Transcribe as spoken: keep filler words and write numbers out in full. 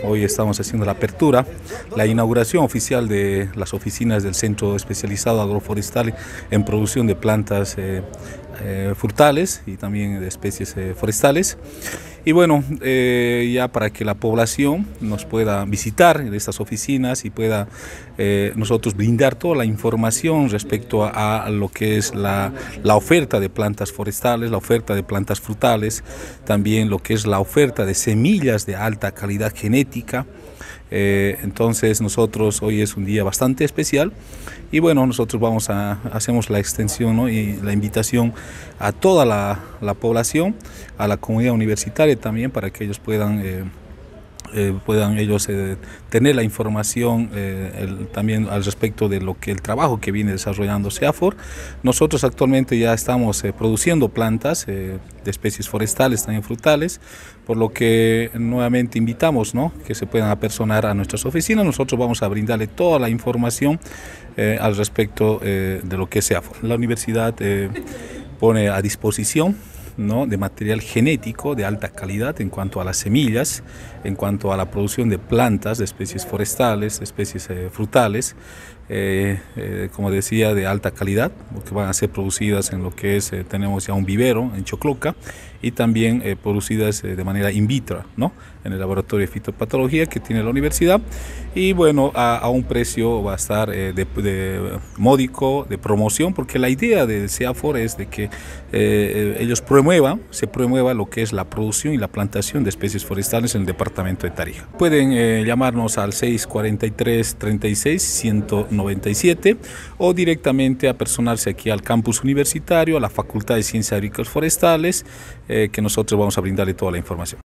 Hoy estamos haciendo la apertura, la inauguración oficial de las oficinas del Centro Especializado Agroforestal en producción de plantas eh, eh, frutales y también de especies eh, forestales. Y bueno, eh, ya para que la población nos pueda visitar en estas oficinas y pueda eh, nosotros brindar toda la información respecto a, a lo que es la, la oferta de plantas forestales, la oferta de plantas frutales, también lo que es la oferta de semillas de alta calidad genética. Eh, entonces nosotros hoy es un día bastante especial y bueno, nosotros vamos a hacemos la extensión, ¿no?, y la invitación a toda la, la población, a la comunidad universitaria también, para que ellos puedan eh, Eh, puedan ellos eh, tener la información eh, el, también al respecto de lo que el trabajo que viene desarrollando SEAFOR. Nosotros actualmente ya estamos eh, produciendo plantas eh, de especies forestales, también frutales, por lo que nuevamente invitamos, ¿no?, que se puedan apersonar a nuestras oficinas. Nosotros vamos a brindarle toda la información eh, al respecto eh, de lo que es SEAFOR. La universidad eh, pone a disposición, ¿no?, de material genético de alta calidad en cuanto a las semillas, en cuanto a la producción de plantas, de especies forestales, de especies eh, frutales, eh, eh, como decía, de alta calidad, porque van a ser producidas en lo que es, eh, tenemos ya un vivero en Chocloca, y también eh, producidas eh, de manera in vitro, ¿no?, en el laboratorio de fitopatología que tiene la universidad, y bueno, a, a un precio va a estar eh, de, de módico, de promoción, porque la idea de SEAFOR es de que eh, ellos promuevan, se promueva lo que es la producción y la plantación de especies forestales en el departamento de Tarija. Pueden eh, llamarnos al seis cuarenta y tres, treinta y seis, ciento noventa y siete o directamente apersonarse aquí al campus universitario, a la Facultad de Ciencias Agrícolas Forestales, eh, que nosotros vamos a brindarle toda la información.